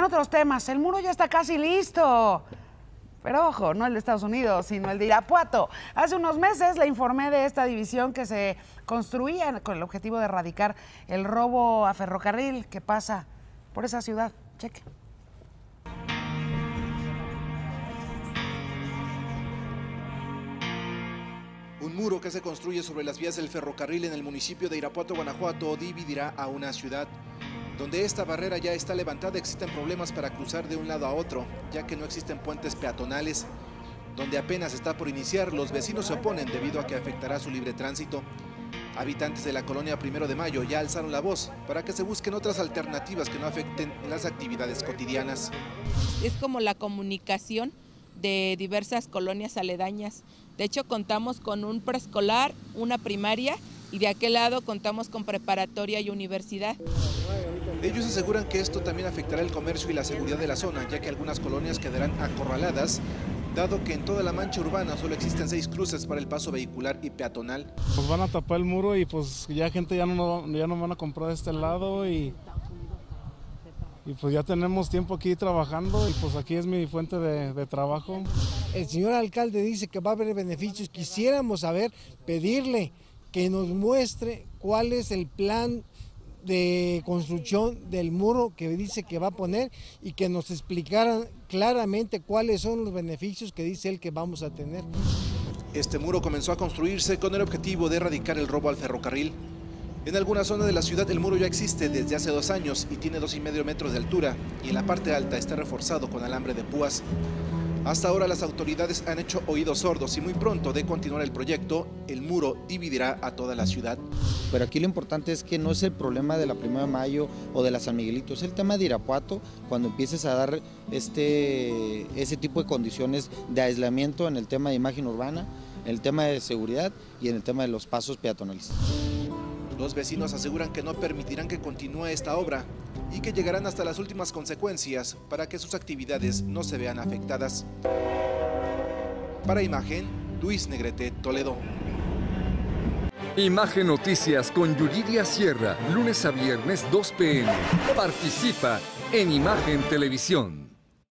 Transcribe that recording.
En otros temas, el muro ya está casi listo. Pero ojo, no el de Estados Unidos, sino el de Irapuato. Hace unos meses le informé de esta división que se construía con el objetivo de erradicar el robo a ferrocarril que pasa por esa ciudad. Cheque. Un muro que se construye sobre las vías del ferrocarril en el municipio de Irapuato, Guanajuato, dividirá a una ciudad. Donde esta barrera ya está levantada, existen problemas para cruzar de un lado a otro, ya que no existen puentes peatonales. Donde apenas está por iniciar, los vecinos se oponen debido a que afectará su libre tránsito. Habitantes de la colonia 1 de Mayo ya alzaron la voz para que se busquen otras alternativas que no afecten las actividades cotidianas. Es como la comunicación de diversas colonias aledañas. De hecho, contamos con un preescolar, una primaria, y de aquel lado contamos con preparatoria y universidad. Ellos aseguran que esto también afectará el comercio y la seguridad de la zona, ya que algunas colonias quedarán acorraladas, dado que en toda la mancha urbana solo existen 6 cruces para el paso vehicular y peatonal. Pues van a tapar el muro y pues ya gente ya no van a comprar de este lado y pues ya tenemos tiempo aquí trabajando y pues aquí es mi fuente de trabajo. El señor alcalde dice que va a haber beneficios. Quisiéramos saber, pedirle que nos muestre cuál es el plan de construcción del muro que dice que va a poner y que nos explicaran claramente cuáles son los beneficios que dice él que vamos a tener. Este muro comenzó a construirse con el objetivo de erradicar el robo al ferrocarril. En alguna zona de la ciudad el muro ya existe desde hace 2 años y tiene 2,5 metros de altura, y en la parte alta está reforzado con alambre de púas. Hasta ahora las autoridades han hecho oídos sordos y muy pronto de continuar el proyecto, el muro dividirá a toda la ciudad. Pero aquí lo importante es que no es el problema de la 1 de Mayo o de la San Miguelito, es el tema de Irapuato, cuando empieces a dar ese tipo de condiciones de aislamiento en el tema de imagen urbana, en el tema de seguridad y en el tema de los pasos peatonales. Los vecinos aseguran que no permitirán que continúe esta obra y que llegarán hasta las últimas consecuencias para que sus actividades no se vean afectadas. Para Imagen, Luis Negrete, Toledo. Imagen Noticias con Yuridia Sierra, lunes a viernes 2 p.m. Participa en Imagen Televisión.